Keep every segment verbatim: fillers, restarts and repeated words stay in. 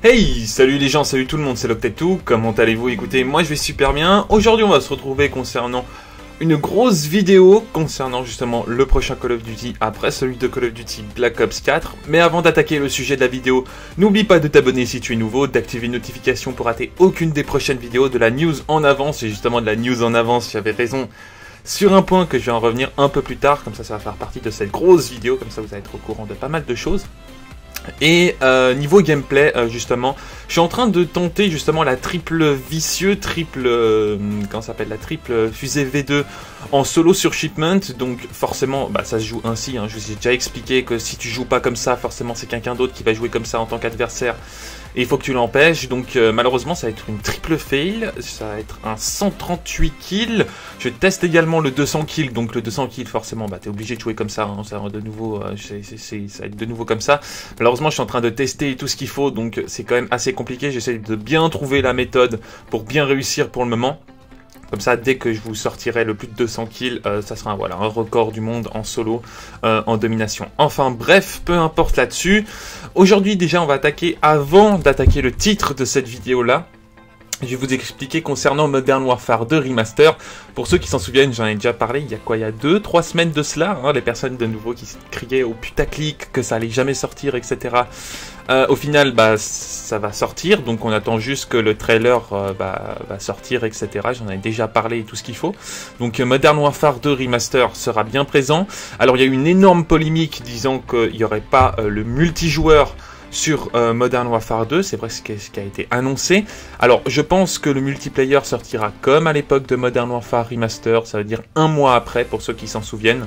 Hey, salut les gens, salut tout le monde, c'est Loctetou, comment allez-vous? Écoutez, moi je vais super bien. Aujourd'hui on va se retrouver concernant une grosse vidéo concernant justement le prochain Call of Duty après celui de Call of Duty Black Ops quatre. Mais avant d'attaquer le sujet de la vidéo, n'oublie pas de t'abonner si tu es nouveau, d'activer une notification pour rater aucune des prochaines vidéos, de la news en avance. Et justement de la news en avance, j'avais raison sur un point que je vais en revenir un peu plus tard, comme ça ça va faire partie de cette grosse vidéo, comme ça vous allez être au courant de pas mal de choses. Et euh, niveau gameplay, euh, justement, je suis en train de tenter justement la triple vicieux, triple, euh, comment ça s'appelle, la triple fusée V deux en solo sur Shipment. Donc forcément, bah, ça se joue ainsi, hein. Je vous ai déjà expliqué que si tu joues pas comme ça, forcément c'est quelqu'un d'autre qui va jouer comme ça en tant qu'adversaire. Et il faut que tu l'empêches, donc euh, malheureusement ça va être une triple fail, ça va être un cent trente-huit kills. Je teste également le deux cents kills, donc le deux cents kills forcément, bah t'es obligé de jouer comme ça, hein, ça va de nouveau, euh, c'est, c'est, c'est, ça va être de nouveau comme ça. Malheureusement je suis en train de tester tout ce qu'il faut, donc c'est quand même assez compliqué, j'essaie de bien trouver la méthode pour bien réussir pour le moment. Comme ça, dès que je vous sortirai le plus de deux cents kills, euh, ça sera voilà, un record du monde en solo, euh, en domination. Enfin bref, peu importe là-dessus. Aujourd'hui déjà, on va attaquer, avant d'attaquer le titre de cette vidéo-là, je vais vous expliquer concernant Modern Warfare deux Remaster. Pour ceux qui s'en souviennent, j'en ai déjà parlé il y a quoi, il y a deux, trois semaines de cela, hein, les personnes de nouveau qui criaient au putaclic que ça allait jamais sortir, et cetera. Euh, au final, bah, ça va sortir, donc on attend juste que le trailer euh, bah, va sortir, et cetera. J'en ai déjà parlé et tout ce qu'il faut. Donc euh, Modern Warfare deux Remaster sera bien présent. Alors il y a eu une énorme polémique disant qu'il n'y aurait pas euh, le multijoueur sur euh, Modern Warfare deux, c'est vrai ce qui, ce qui a été annoncé. Alors je pense que le multiplayer sortira comme à l'époque de Modern Warfare Remaster, ça veut dire un mois après pour ceux qui s'en souviennent.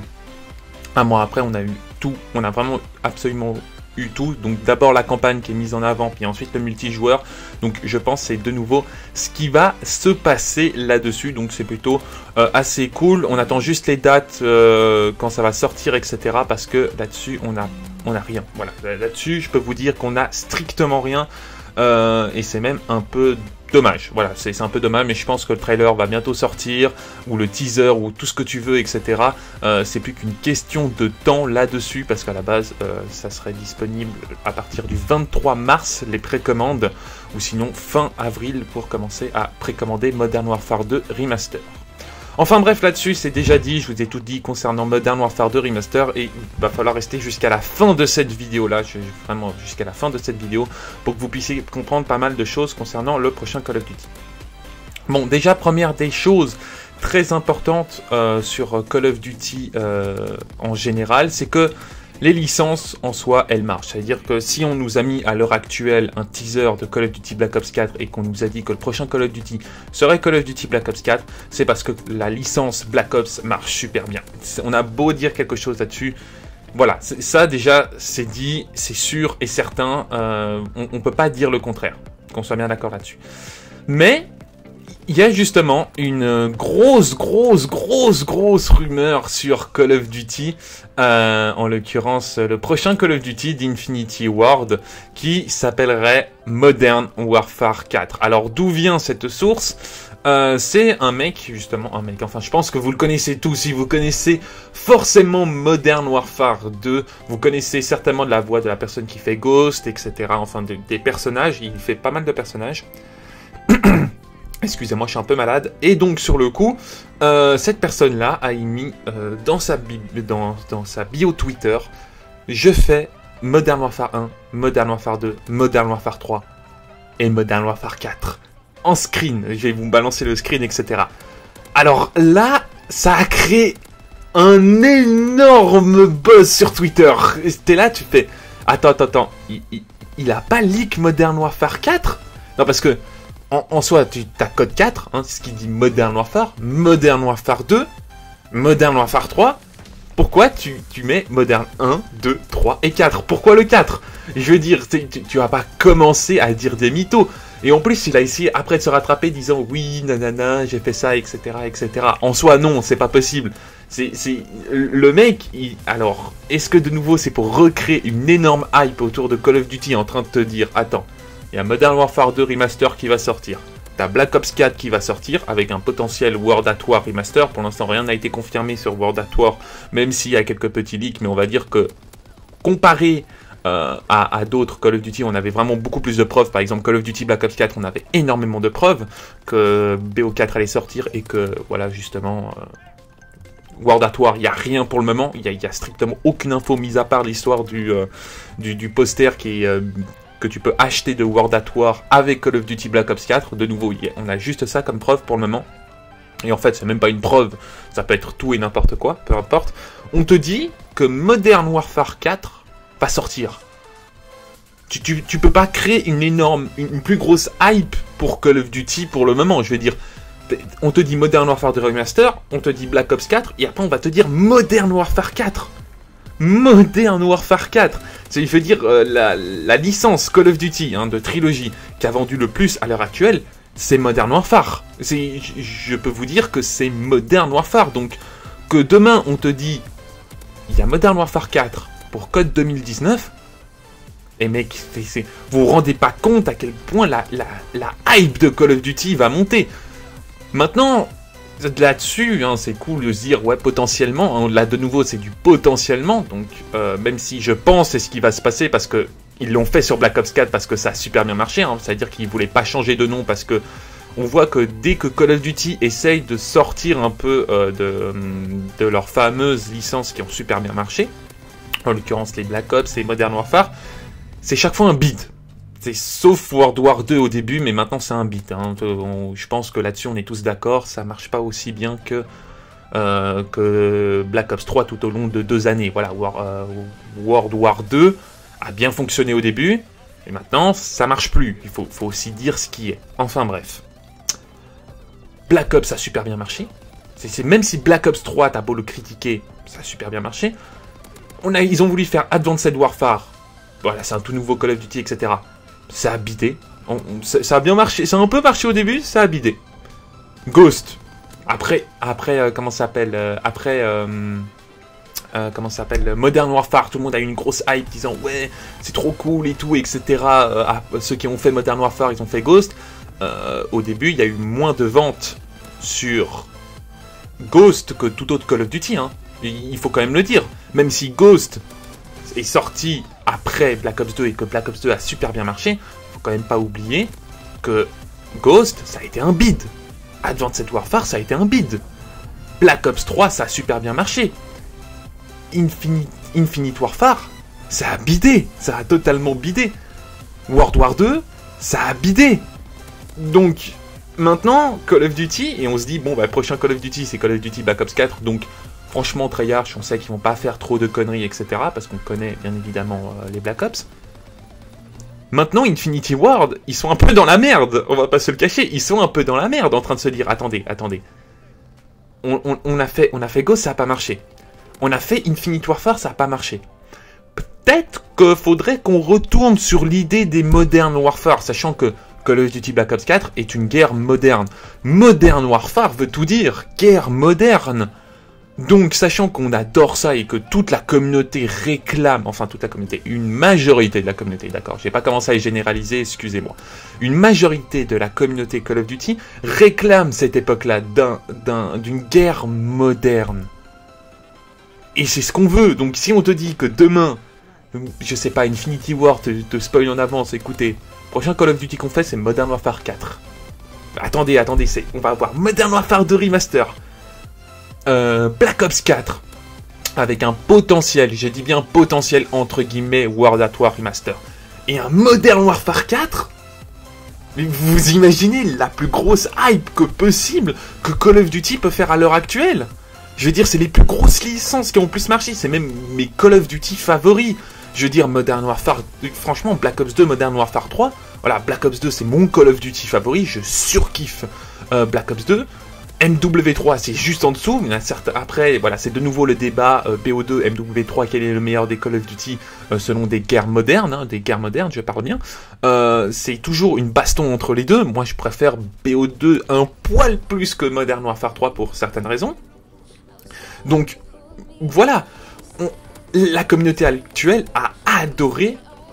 Un mois après on a eu tout, on a vraiment absolument eu tout, donc d'abord la campagne qui est mise en avant, puis ensuite le multijoueur, donc je pense c'est de nouveau ce qui va se passer là-dessus, donc c'est plutôt euh, assez cool. On attend juste les dates euh, quand ça va sortir, et cetera, parce que là-dessus on a on a rien, voilà, là-dessus je peux vous dire qu'on a strictement rien, euh, et c'est même un peu dommage, voilà, c'est un peu dommage, mais je pense que le trailer va bientôt sortir, ou le teaser, ou tout ce que tu veux, et cetera. Euh, c'est plus qu'une question de temps là-dessus, parce qu'à la base, euh, ça serait disponible à partir du vingt-trois mars, les précommandes, ou sinon fin avril pour commencer à précommander Modern Warfare deux Remaster. Enfin bref, là-dessus, c'est déjà dit, je vous ai tout dit concernant Modern Warfare deux Remaster, et il va falloir rester jusqu'à la fin de cette vidéo-là, vraiment jusqu'à la fin de cette vidéo, pour que vous puissiez comprendre pas mal de choses concernant le prochain Call of Duty. Bon, déjà, première des choses très importantes euh, sur Call of Duty euh, en général, c'est que les licences en soi, elles marchent. C'est-à-dire que si on nous a mis à l'heure actuelle un teaser de Call of Duty Black Ops quatre et qu'on nous a dit que le prochain Call of Duty serait Call of Duty Black Ops quatre, c'est parce que la licence Black Ops marche super bien. On a beau dire quelque chose là-dessus, voilà, ça déjà c'est dit, c'est sûr et certain, euh, on ne peut pas dire le contraire, qu'on soit bien d'accord là-dessus. Mais il y a justement une grosse, grosse, grosse, grosse rumeur sur Call of Duty, euh, en l'occurrence le prochain Call of Duty d'Infinity Ward, qui s'appellerait Modern Warfare quatre. Alors d'où vient cette source? Euh, c'est un mec, justement, un mec, enfin je pense que vous le connaissez tous, si vous connaissez forcément Modern Warfare deux, vous connaissez certainement de la voix de la personne qui fait Ghost, et cetera, enfin de, des personnages, il fait pas mal de personnages. Excusez-moi, je suis un peu malade. Et donc, sur le coup, euh, cette personne-là a émis euh, dans, sa bi dans, dans sa bio Twitter, je fais Modern Warfare un, Modern Warfare deux, Modern Warfare trois et Modern Warfare quatre. En screen, je vais vous balancer le screen, et cetera. Alors là, ça a créé un énorme buzz sur Twitter. T'es là, tu fais, attends, attends, attends, il, il, il a pas leak Modern Warfare quatre? Non, parce que En, en soi, tu as code quatre, hein, c'est ce qui dit Modern Warfare, Modern Warfare deux, Modern Warfare trois. Pourquoi tu, tu mets Modern un, deux, trois et quatre? Pourquoi le quatre? Je veux dire, tu, tu vas pas commencer à dire des mythos. Et en plus, il a essayé après de se rattraper disant oui, nanana, j'ai fait ça, et cetera, et cetera. En soi, non, c'est pas possible. C'est, c'est le mec. Il, alors, est-ce que de nouveau, c'est pour recréer une énorme hype autour de Call of Duty en train de te dire, attends, il y a Modern Warfare deux Remaster qui va sortir. T'as Black Ops quatre qui va sortir avec un potentiel World at War Remaster. Pour l'instant, rien n'a été confirmé sur World at War, même s'il y a quelques petits leaks, mais on va dire que comparé euh, à, à d'autres Call of Duty, on avait vraiment beaucoup plus de preuves. Par exemple, Call of Duty Black Ops quatre, on avait énormément de preuves que B O quatre allait sortir et que, voilà, justement, euh, World at War, il n'y a rien pour le moment. Il n'y a, a strictement aucune info, mis à part l'histoire du, euh, du, du poster qui est, euh, que tu peux acheter de World at War avec Call of Duty Black Ops quatre. De nouveau, a, on a juste ça comme preuve pour le moment. Et en fait, c'est même pas une preuve, ça peut être tout et n'importe quoi, peu importe. On te dit que Modern Warfare quatre va sortir. Tu, tu, tu peux pas créer une énorme, une, une plus grosse hype pour Call of Duty pour le moment. Je veux dire, on te dit Modern Warfare deux Remaster, on te dit Black Ops quatre, et après on va te dire Modern Warfare quatre. Modern Warfare quatre. Ça veut dire euh, la, la licence Call of Duty hein, de trilogie qui a vendu le plus à l'heure actuelle, c'est Modern Warfare. Je, je peux vous dire que c'est Modern Warfare. Donc, que demain on te dit il y a Modern Warfare quatre pour Code deux mille dix-neuf, et mec, c'est, c'est, vous vous rendez pas compte à quel point la, la, la hype de Call of Duty va monter. Maintenant, là-dessus, hein, c'est cool de se dire, ouais, potentiellement, hein, là de nouveau, c'est du potentiellement. Donc, euh, même si je pense c'est ce qui va se passer parce que ils l'ont fait sur Black Ops quatre parce que ça a super bien marché, hein. C'est-à-dire qu'ils voulaient pas changer de nom parce que on voit que dès que Call of Duty essaye de sortir un peu euh, de, de leurs fameuses licences qui ont super bien marché, en l'occurrence les Black Ops et Modern Warfare, c'est chaque fois un bid. C'est sauf World War deux au début, mais maintenant c'est un bid. Hein. On, je pense que là-dessus on est tous d'accord, ça marche pas aussi bien que euh, que Black Ops trois tout au long de deux années. Voilà, War, euh, World War deux a bien fonctionné au début, et maintenant ça marche plus. Il faut, faut aussi dire ce qui est. Enfin bref. Black Ops a super bien marché. C'est, c'est, même si Black Ops trois, t'as beau le critiquer, ça a super bien marché. On a, ils ont voulu faire Advanced Warfare. Voilà, c'est un tout nouveau Call of Duty, et cetera. Ça a bidé. On, on, ça, ça a bien marché. Ça a un peu marché au début, ça a bidé. Ghost. Après, après euh, comment ça s'appelle euh, Après... Euh, Euh, comment ça s'appelle, Modern Warfare, tout le monde a eu une grosse hype disant ouais c'est trop cool et tout, etc. Euh, ah, ceux qui ont fait Modern Warfare, ils ont fait Ghost. Euh, au début il y a eu moins de ventes sur Ghost que tout autre Call of Duty, hein. Il faut quand même le dire, même si Ghost est sorti après Black Ops deux et que Black Ops deux a super bien marché, faut quand même pas oublier que Ghost ça a été un bid, Advanced Warfare ça a été un bid, Black Ops trois ça a super bien marché, Infinite, Infinite Warfare, ça a bidé, ça a totalement bidé. World War deux, ça a bidé. Donc, maintenant, Call of Duty, et on se dit, bon, bah, prochain Call of Duty, c'est Call of Duty Black Ops quatre, donc, franchement, Treyarch, on sait qu'ils vont pas faire trop de conneries, et cetera, parce qu'on connaît, bien évidemment, euh, les Black Ops. Maintenant, Infinity Ward, ils sont un peu dans la merde, on va pas se le cacher, ils sont un peu dans la merde, en train de se dire, attendez, attendez. On, on, on a fait, on a fait Ghost, ça a pas marché. On a fait Infinite Warfare, ça n'a pas marché. Peut-être qu'il faudrait qu'on retourne sur l'idée des Modern Warfare, sachant que Call of Duty Black Ops quatre est une guerre moderne. Modern Warfare veut tout dire, guerre moderne. Donc, sachant qu'on adore ça et que toute la communauté réclame, enfin toute la communauté, une majorité de la communauté, d'accord, j'ai pas commencé à les généraliser, excusez-moi. Une majorité de la communauté Call of Duty réclame cette époque-là d'un, d'un, d'une guerre moderne. Et c'est ce qu'on veut. Donc si on te dit que demain, je sais pas, Infinity War te, te spoil en avance, écoutez, prochain Call of Duty qu'on fait, c'est Modern Warfare quatre. Attendez, attendez, c'est, on va avoir Modern Warfare deux Remaster, euh, Black Ops quatre, avec un potentiel, j'ai dit bien potentiel entre guillemets, World at War Remaster, et un Modern Warfare quatre. Mais vous imaginez la plus grosse hype que possible que Call of Duty peut faire à l'heure actuelle? Je veux dire, c'est les plus grosses licences qui ont le plus marché. C'est même mes Call of Duty favoris. Je veux dire, Modern Warfare... Franchement, Black Ops deux, Modern Warfare trois... Voilà, Black Ops deux, c'est mon Call of Duty favori. Je surkiffe euh, Black Ops deux. M W trois, c'est juste en dessous. Mais certes, après, voilà, c'est de nouveau le débat euh, B O deux, M W trois, quel est le meilleur des Call of Duty euh, selon des guerres modernes. Hein, des guerres modernes, je parle bien. Euh, c'est toujours une baston entre les deux. Moi, je préfère B O deux un poil plus que Modern Warfare trois pour certaines raisons. Donc, voilà, on, la communauté actuelle a adoré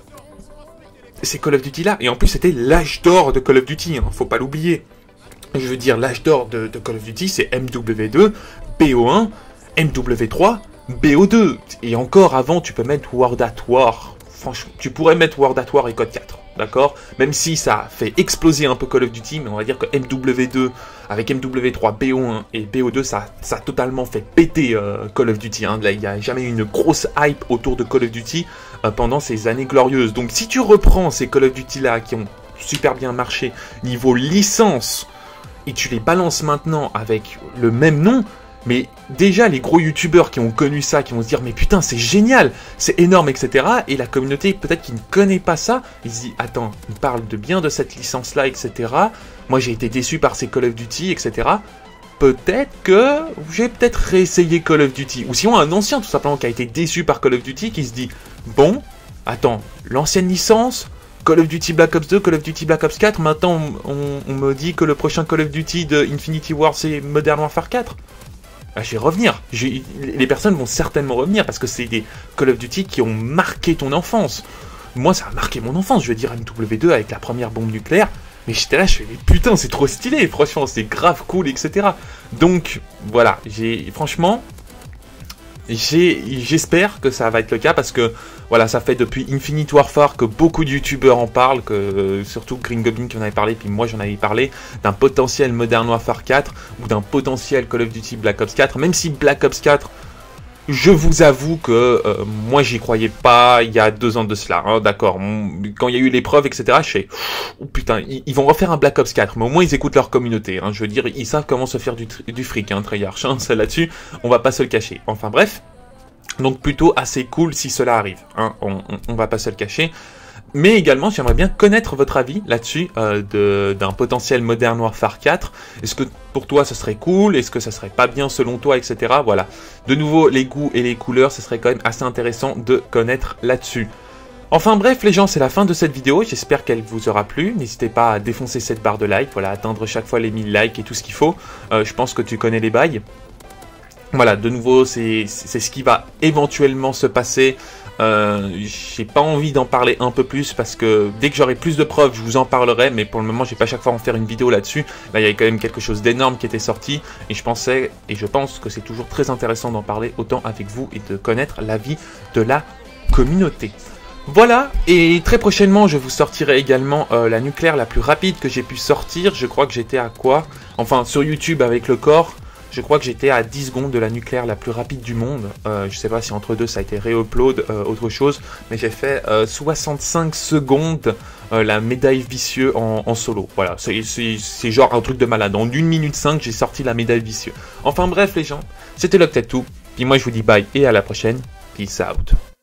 ces Call of Duty-là. Et en plus, c'était l'âge d'or de Call of Duty, hein, faut pas l'oublier. Je veux dire, l'âge d'or de, de Call of Duty, c'est M W deux, B O un, M W trois, B O deux. Et encore avant, tu peux mettre World at War. franchement, tu pourrais mettre World at War et Code quatre, d'accord? Même si ça fait exploser un peu Call of Duty, mais on va dire que M W deux, avec M W trois, B O un et B O deux, ça, ça a totalement fait péter euh, Call of Duty. Hein. Là, il n'y a jamais eu une grosse hype autour de Call of Duty euh, pendant ces années glorieuses. Donc si tu reprends ces Call of Duty-là, qui ont super bien marché niveau licence, et tu les balances maintenant avec le même nom, mais déjà les gros youtubeurs qui ont connu ça, qui vont se dire mais putain c'est génial, c'est énorme, et cetera. Et la communauté peut-être qui ne connaît pas ça, ils se disent attends, ils parlent de bien de cette licence là, et cetera. Moi j'ai été déçu par ces Call of Duty, et cetera. Peut-être que j'ai peut-être réessayé Call of Duty. Ou sinon un ancien tout simplement qui a été déçu par Call of Duty, qui se dit bon, attends, l'ancienne licence, Call of Duty Black Ops deux, Call of Duty Black Ops quatre, maintenant on, on me dit que le prochain Call of Duty de Infinity War c'est Modern Warfare quatre. Ah, je vais revenir. Les personnes vont certainement revenir parce que c'est des Call of Duty qui ont marqué ton enfance. Moi, ça a marqué mon enfance. Je veux dire, M W deux avec la première bombe nucléaire. Mais j'étais là, je fais, mais putain, c'est trop stylé. Franchement, c'est grave cool, et cetera. Donc, voilà. J'ai, franchement, j'espère que ça va être le cas parce que, voilà, ça fait depuis Infinite Warfare que beaucoup de youtubeurs en parlent, que euh, surtout Green Goblin qui en avait parlé, puis moi j'en avais parlé, d'un potentiel Modern Warfare quatre ou d'un potentiel Call of Duty Black Ops quatre, même si Black Ops quatre, je vous avoue que euh, moi j'y croyais pas il y a deux ans de cela, hein, d'accord, quand il y a eu l'épreuve, et cetera, je fais, oh putain, ils, ils vont refaire un Black Ops quatre, mais au moins ils écoutent leur communauté, hein, je veux dire, ils savent comment se faire du, du fric, hein, Treyarch, hein, ça là-dessus, on va pas se le cacher, enfin bref. Donc plutôt assez cool si cela arrive, hein, on, on, on va pas se le cacher. Mais également, j'aimerais bien connaître votre avis là-dessus, euh, d'un potentiel Modern Warfare quatre. Est-ce que pour toi, ça serait cool? Est-ce que ça serait pas bien selon toi, et cetera. Voilà. De nouveau, les goûts et les couleurs, ce serait quand même assez intéressant de connaître là-dessus. Enfin bref, les gens, c'est la fin de cette vidéo. J'espère qu'elle vous aura plu. N'hésitez pas à défoncer cette barre de like, voilà, atteindre chaque fois les mille likes et tout ce qu'il faut. Euh, je pense que tu connais les bails. Voilà, de nouveau, c'est ce qui va éventuellement se passer. Euh, j'ai pas envie d'en parler un peu plus parce que dès que j'aurai plus de preuves, je vous en parlerai. Mais pour le moment, j'ai pas chaque fois en faire une vidéo là-dessus. Là, il y avait quand même quelque chose d'énorme qui était sorti. Et je pensais, et je pense que c'est toujours très intéressant d'en parler autant avec vous et de connaître l'avis de la communauté. Voilà, et très prochainement, je vous sortirai également euh, la nucléaire la plus rapide que j'ai pu sortir. Je crois que j'étais à quoi? Enfin, sur YouTube avec le corps. Je crois que j'étais à dix secondes de la nucléaire la plus rapide du monde. Euh, je sais pas si entre deux ça a été réupload, euh, autre chose. Mais j'ai fait euh, soixante-cinq secondes euh, la médaille vicieux en, en solo. Voilà, c'est genre un truc de malade. En une minute cinq, j'ai sorti la médaille vicieux. Enfin bref les gens, c'était Loctite tout. Puis moi je vous dis bye et à la prochaine. Peace out.